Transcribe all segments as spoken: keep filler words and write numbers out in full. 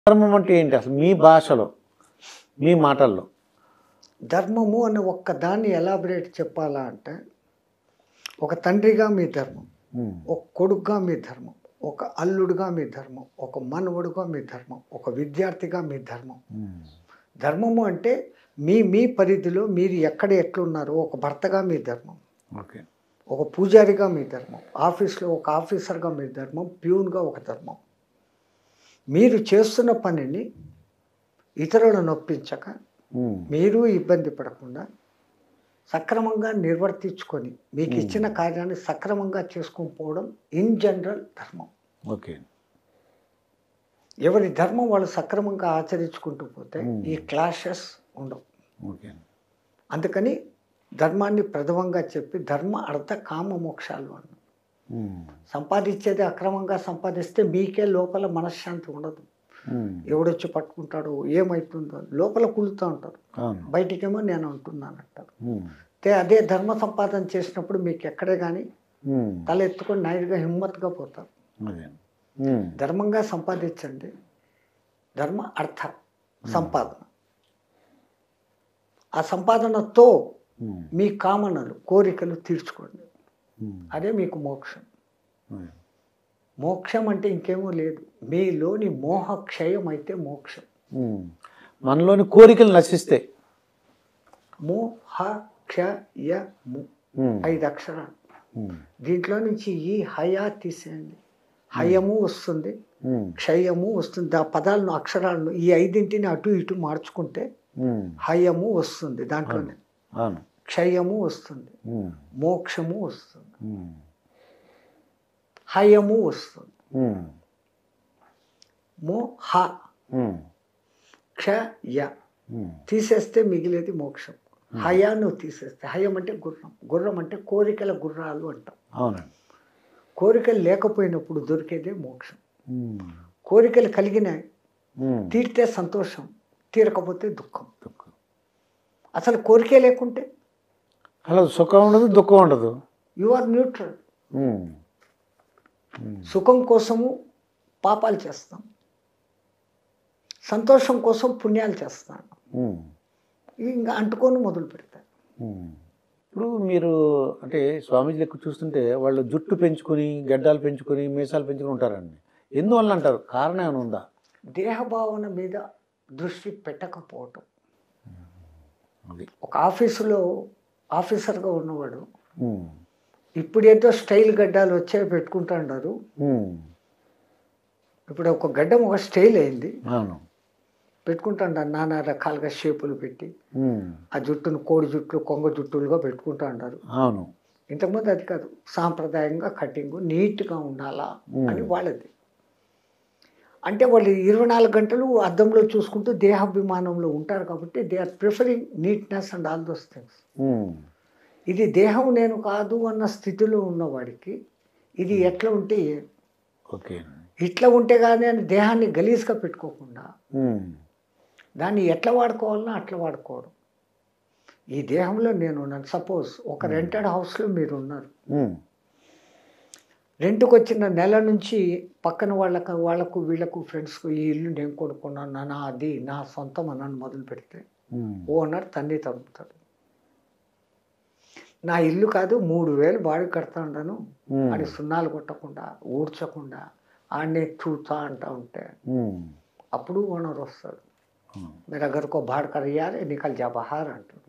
ధర్మం అంటే ఏంటి అసలు మీ భాషలో మీ మాటల్లో? ధర్మము అనే ఒక్క దాన్ని ఎలాబరేట్ చెప్పాలా అంటే, ఒక తండ్రిగా మీ ధర్మం, ఒక కొడుకుగా మీ ధర్మం, ఒక అల్లుడుగా మీ ధర్మం, ఒక మనవడుగా మీ ధర్మం, ఒక విద్యార్థిగా మీ ధర్మం. ధర్మము అంటే మీ మీ పరిధిలో మీరు ఎక్కడ ఎట్లున్నారో ఒక భర్తగా మీ ధర్మం, ఓకే, ఒక పూజారిగా మీ ధర్మం, ఆఫీస్లో ఒక ఆఫీసర్గా మీ ధర్మం, ప్యూన్గా ఒక ధర్మం. మీరు చేస్తున్న పనిని ఇతరులను నొప్పించక, మీరు ఇబ్బంది పడకుండా సక్రమంగా నిర్వర్తించుకొని మీకు ఇచ్చిన కార్యాన్ని సక్రమంగా చేసుకొని పోవడం ఇన్ జనరల్ ధర్మం. ఓకే, ఎవరి ధర్మం వాళ్ళు సక్రమంగా ఆచరించుకుంటూ పోతే ఈ క్లాషెస్ ఉండవు. ఓకే, అందుకని ధర్మాన్ని ప్రథమంగా చెప్పి ధర్మ అర్థ కామ మోక్షాలు అన్న సంపాదించేది అక్రమంగా సంపాదిస్తే మీకే లోపల మనశ్శాంతి ఉండదు. ఎవడొచ్చి పట్టుకుంటాడో ఏమవుతుందో లోపల కులుతూ ఉంటారు, బయటికేమో నేను అంటున్నాను అంటారు. అదే ధర్మ సంపాదన చేసినప్పుడు మీకు ఎక్కడే కానీ తల ఎత్తుకొని నాయుడుగా హిమ్మత్తుగా పోతారు. ధర్మంగా సంపాదించండి, ధర్మ అర్థ సంపాదన. ఆ సంపాదనతో మీ కామనలు కోరికలు తీర్చుకోండి, అదే మీకు మోక్షం. మోక్షం అంటే ఇంకేమో లేదు, మీలోని మోహక్షయం అయితే మోక్షం. మనలోని కోరికలు నశిస్తే మోహక్షయము ఐదు అక్షరాలు. దీంట్లో నుంచి ఈ హయా తీసేయండి, హయము వస్తుంది, క్షయము వస్తుంది. ఆ పదాలను అక్షరాలను ఈ ఐదింటిని అటు ఇటు మార్చుకుంటే హయము వస్తుంది, దాంట్లోనే క్షయము వస్తుంది, మోక్షము వస్తుంది, హయము వస్తుంది. మోహ క్షయ తీసేస్తే మిగిలేది మోక్షం. హయాను తీసేస్తే, హయం అంటే గుర్రం, గుర్రం అంటే కోరికల గుర్రాలు అంటాం. కోరికలు లేకపోయినప్పుడు దొరికేదే మోక్షం. కోరికలు కలిగినాయి తీరితే సంతోషం, తీరకపోతే దుఃఖం. అసలు కోరికే లేకుంటే అలా సుఖం ఉండదు, దుఃఖం ఉండదు. You are neutral. సుఖం కోసము పాపాలు చేస్తాం, సంతోషం కోసం పుణ్యాలు చేస్తాను, ఇంకా అంటుకొని మొదలు పెడతారు. ఇప్పుడు మీరు అంటే స్వామీజీ లెక్క చూస్తుంటే వాళ్ళు జుట్టు పెంచుకొని గడ్డాలు పెంచుకొని మీసాలు పెంచుకొని ఉంటారండి. ఎందువల్ల అంటారు? కారణం ఏమైనా ఉందా? దేహభావన మీద దృష్టి పెట్టకపోవటం. ఒక ఆఫీసులో ఆఫీసర్గా ఉన్నవాడు ఇప్పుడు ఏదో స్టైల్ గడ్డాలు వచ్చే పెట్టుకుంటా ఉన్నారు. ఇప్పుడు ఒక గడ్డం ఒక స్టైల్ అయింది, పెట్టుకుంటాండారు. నానా రకాలుగా షేపులు పెట్టి ఆ జుట్టును కోడి జుట్లు కొంగ జుట్టులుగా పెట్టుకుంటా ఉంటారు. ఇంతకుముందు అది కాదు, సాంప్రదాయంగా కటింగ్ నీట్గా ఉండాలా అని వాళ్ళది. అంటే వాళ్ళు ఇరవై నాలుగు గంటలు అద్దంలో చూసుకుంటూ దేహాభిమానంలో ఉంటారు కాబట్టి they are preferring neatness and all those things. ఇది దేహం నేను కాదు అన్న స్థితిలో ఉన్నవాడికి ఇది ఎట్లా ఉంటే ఓకే, ఇట్లా ఉంటే కానీ అని దేహాన్ని గలీజ్గా పెట్టుకోకుండా దాన్ని ఎట్లా వాడుకోవాలన్నా అట్లా వాడుకోవడం. ఈ దేహంలో నేను ఉన్నాను. సపోజ్ ఒక రెంటెడ్ హౌస్లో మీరు ఉన్నారు, రెంట్కి వచ్చిన నెల నుంచి పక్కన వాళ్ళకు వాళ్ళకు వీళ్ళకు ఫ్రెండ్స్కు ఈ ఇల్లు నేను కొనుక్కున్నాను, నా అది నా సొంతం అన్నాను మొదలు పెడితే ఓనర్ తన్ని తగ్గుతాడు. నా ఇల్లు కాదు, మూడు వేలు బాడీ కడతా ఉంటాను అని సున్నాలు కొట్టకుండా ఊడ్చకుండా ఆడనే చూతా అంటా ఉంటే అప్పుడు ఓనర్ వస్తాడు. మీరు అగర్కో బాడ్ కరియాలి నికల్ జా బహార్ అంటాడు.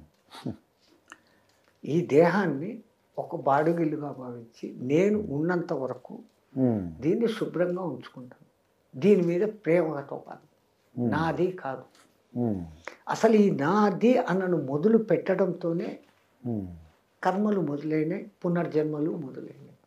ఈ దేహాన్ని ఒక బాడుగిల్లుగా భావించి నేను ఉన్నంత వరకు దీన్ని శుభ్రంగా ఉంచుకుంటాను, దీని మీద ప్రేమతో కాదు, నాది కాదు. అసలు ఈ నాది అన్నను మొదలు పెట్టడంతోనే కర్మలు మొదలైనాయి, పునర్జన్మలు మొదలైనాయి.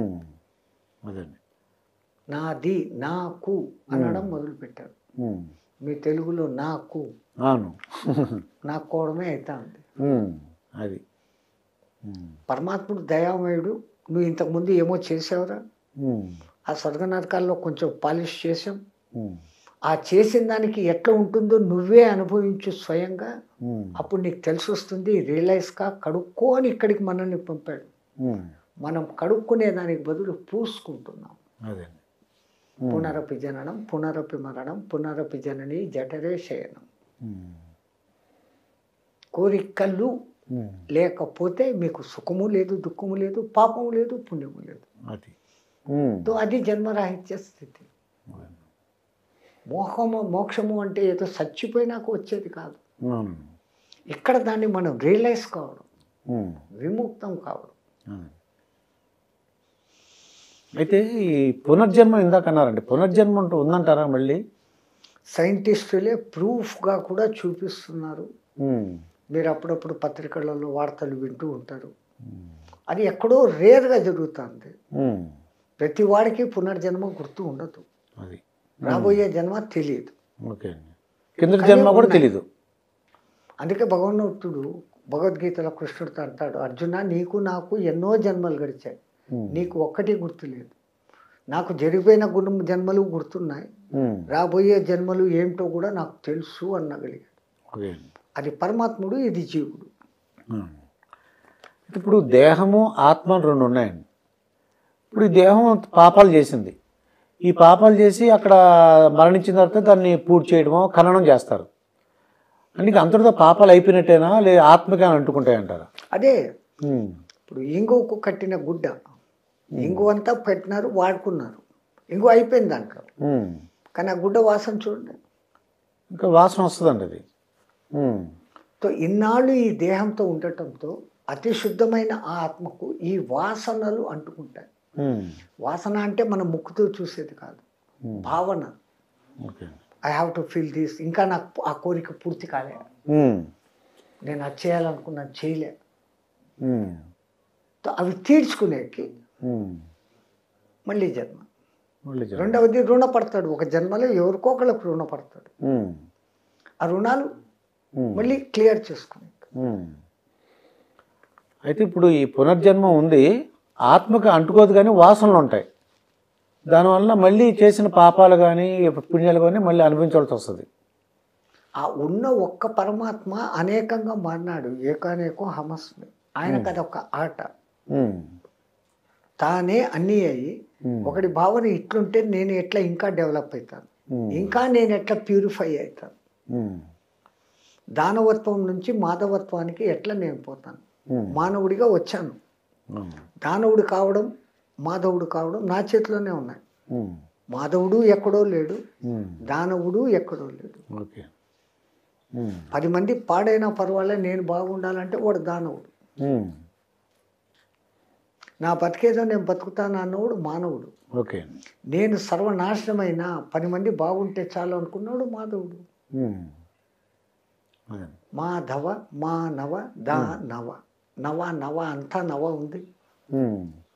నాది నాకు అనడం మొదలు పెట్టారు. మీ తెలుగులో నాకు నాకోవడమే అవుతా ఉంది. అది పరమాత్ముడు దయామయుడు. నువ్వు ఇంతకుముందు ఏమో చేసావురా, ఆ స్వర్గ నరకాల్లో కొంచెం పాలిష్ చేసాం, ఆ చేసిన దానికి ఎట్లా ఉంటుందో నువ్వే అనుభవించు స్వయంగా, అప్పుడు నీకు తెలిసి వస్తుంది. రియలైజ్గా కడుక్కొని ఇక్కడికి మనల్ని పంపాడు. మనం కడుక్కునే దానికి బదులు పూసుకుంటున్నాం. పునరపి జననం పునరపి మరణం పునరపి జనని జఠరే శయనం. ఉమ్. కోరికలు ఉమ్. లేకపోతే మీకు సుఖము లేదు, దుఃఖము లేదు, పాపము లేదు, పుణ్యము లేదు. అది ఉమ్. తో అది జన్మరాహిత్య స్థితి. మోహము మోక్షము అంటే ఏదో చచ్చిపోయినాక వచ్చేది కాదు. అవును. ఇక్కడ దాన్ని మనం రియలైజ్ కావడం, ఉమ్. విముక్తం కావడం. అవును. అయితే ఈ పునర్జన్మ ఇందాక అన్నారండి, పునర్జన్మ అంటూ ఉందంటారా మళ్ళీ? సైంటిస్టులే ప్రూఫ్గా కూడా చూపిస్తున్నారు. ఉమ్. మీరు అప్పుడప్పుడు పత్రికలలో వార్తలు వింటూ ఉంటారు. ఉమ్. అది ఎక్కడో రేర్గా జరుగుతుంది. ఉమ్. ప్రతి వాడికి పునర్జన్మ గుర్తు ఉండదు, అది రాబోయే జన్మ తెలియదు. ఓకే అండి. కింద జన్మ కూడా తెలీదు. అందుకే భగవన్తుడు భగవద్గీతలో కృష్ణుడితో అంటాడు, అర్జున నీకు నాకు ఎన్నో జన్మలు గడిచాయి, ఉమ్. నీకు ఒక్కటి గుర్తులేదు. నాకు జరిగిపోయిన గుణ జన్మలు గుర్తున్నాయి, ఉమ్. రాబోయే జన్మలు ఏమిటో కూడా నాకు తెలుసు అన్నగలిగాడు. ఓకే అండి. అది పరమాత్ముడు, ఇది జీవుడు. ఉమ్. ఇప్పుడు దేహము ఆత్మ అని రెండు ఉన్నాయండి. ఇప్పుడు ఈ దేహం పాపాలు చేసింది, ఈ పాపాలు చేసి అక్కడ మరణించిన తర్వాత దాన్ని పూర్తి చేయడమో ఖననం చేస్తారు. అంటే ఇక అంతటితో పాపాలు అయిపోయినట్టేనా, లేదా ఆత్మకి అని అంటుకుంటాయంటారా? అదే ఉమ్. ఇప్పుడు ఇంగువకు కట్టిన గుడ్డ, ఇంగు అంతా పెట్టినారు, వాడుకున్నారు, ఇంగు అయిపోయింది దాంట్లో. ఉమ్. కానీ ఆ గుడ్డ వాసన చూడండి, ఇంకా వాసన వస్తుందండి అది. ఉమ్. సో ఇన్నాళ్ళు ఈ దేహంతో ఉండటంతో అతి శుద్ధమైన ఆ ఆత్మకు ఈ వాసనలు అంటుకుంటాయి. ఉమ్. వాసన అంటే మనం ముక్కుతో చూసేది కాదు, ఉమ్. భావన. Okay. I have to feel this, ఇంకా నాకు ఆ కోరిక పూర్తి కాలే, ఉమ్. నేను అది చేయాలనుకున్నాను చేయలే. ఉమ్. సో అవి తీర్చుకునేకి ఉమ్. మళ్ళీ జన్మ. మళ్ళీ జన్మ. రెండవది రుణపడతాడు, ఒక జన్మలో ఎవరికో ఒకళ్ళకి రుణపడతాడు. ఉమ్. ఆ రుణాలు ఉమ్. మళ్ళీ క్లియర్ చేసుకునే. ఉమ్. అయితే ఇప్పుడు ఈ పునర్జన్మ ఉంది, ఆత్మకు అంటుకోదు కానీ వాసనలు ఉంటాయి. దానివల్ల మళ్ళీ చేసిన పాపాలు కానీ పుణ్యాలు కానీ మళ్ళీ అనుభవించాల్సి వస్తుంది. ఆ ఉన్న ఒక్క పరమాత్మ అనేకంగా మారినాడు, ఏకానేకో హమస్మి. ఆయనకు అది ఒక ఆట. ఉమ్. తానే అన్నీ అయ్యి ఉమ్. ఒకటి భావన ఇట్లుంటే నేను ఎట్లా ఇంకా డెవలప్ అవుతాను, ఉమ్. ఇంకా నేను ఎట్లా ప్యూరిఫై అవుతాను, ఉమ్. దానవత్వం నుంచి మాధవత్వానికి ఎట్లా నేను పోతాను. ఉమ్. మానవుడిగా వచ్చాను, ఉమ్. దానవుడు కావడం మాధవుడు కావడం నా చేతిలోనే ఉన్నాయి. ఉమ్. మాధవుడు ఎక్కడో లేడు, ఉమ్. దానవుడు ఎక్కడో లేడు. ఓకే. ఉమ్. పది మంది పాడైనా పర్వాలే, నేను బాగుండాలంటే వాడు దానవుడు. ఉమ్. నా బతికేదో నేను బతుకుతాను అన్నవాడు మానవుడు. ఓకే. నేను సర్వనాశనమైన పది మంది బాగుంటే చాలు అనుకున్నాడు మాధవుడు. ఉమ్. అదే. మాధవ మానవ దా నవ, నవ నవ అంతా నవ ఉంది. ఉమ్.